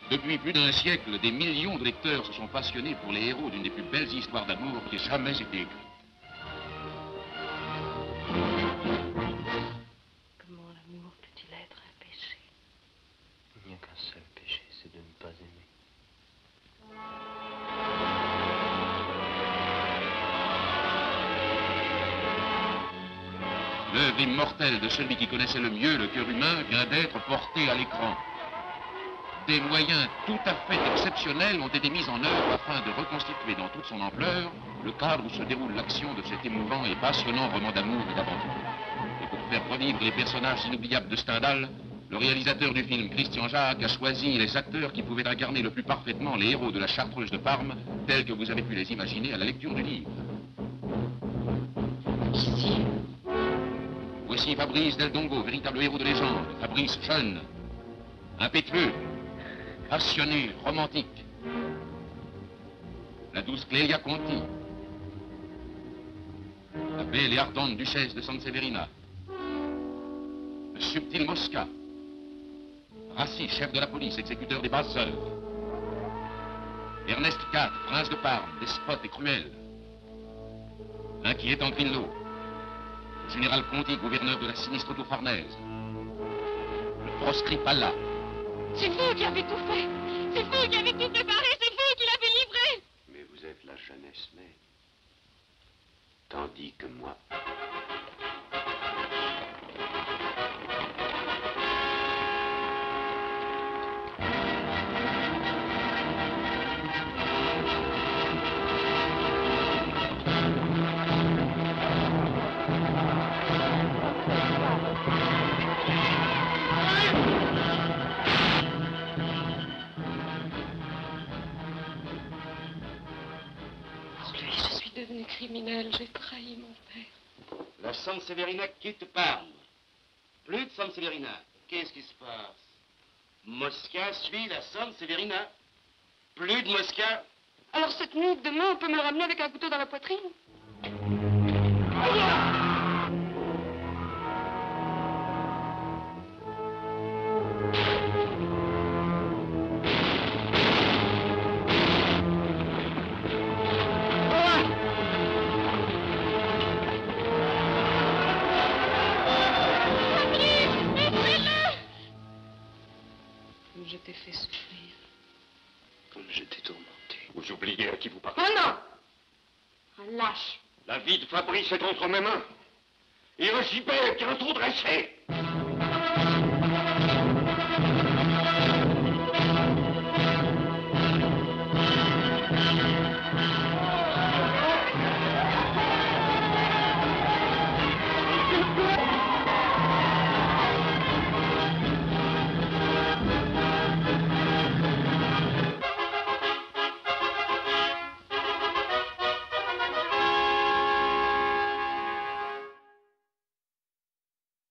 Depuis plus d'un siècle, des millions de lecteurs se sont passionnés pour les héros d'une des plus belles histoires d'amour qui ait jamais été écrite. Comment l'amour peut-il être un péché? Il n'y a qu'un seul péché, c'est de ne pas aimer. L'œuvre immortelle de celui qui connaissait le mieux le cœur humain vient d'être portée à l'écran. Des moyens tout à fait exceptionnels ont été mis en œuvre afin de reconstituer dans toute son ampleur le cadre où se déroule l'action de cet émouvant et passionnant roman d'amour et d'aventure. Et pour faire revivre les personnages inoubliables de Stendhal, le réalisateur du film, Christian Jacques, a choisi les acteurs qui pouvaient incarner le plus parfaitement les héros de la Chartreuse de Parme, tels que vous avez pu les imaginer à la lecture du livre. Ici. Voici Fabrice Del Dongo, véritable héros de légende. Fabrice jeune, impétueux, passionné, romantique. La douce Clélia Conti. La belle et ardente duchesse de Sanseverina. Le subtil Mosca. Rassi, chef de la police, exécuteur des basses œuvres. Ernest IV, prince de Parme, despote et cruel. L'inquiétant Grillo. Le général Conti, gouverneur de la sinistre tour Farnèse. Le proscrit Palla. C'est vous qui avez tout fait. C'est vous qui avez tout préparé. C'est vous qui l'avez livré. Mais vous êtes la jeunesse même. Tandis que moi... Devenu criminel, j'ai trahi mon père. La Sanseverina quitte Parme. Plus de Sanseverina. Qu'est-ce qui se passe? Mosca suit la Sanseverina. Plus de Mosca. Alors cette nuit, demain, on peut me le ramener avec un couteau dans la poitrine? Je t'ai fait souffrir. Comme je t'ai tourmenté. Vous oubliez à qui vous parlez. Oh non! Un lâche. La vie de Fabrice est entre mes mains. Il est aussi belle qu'un trou dressé.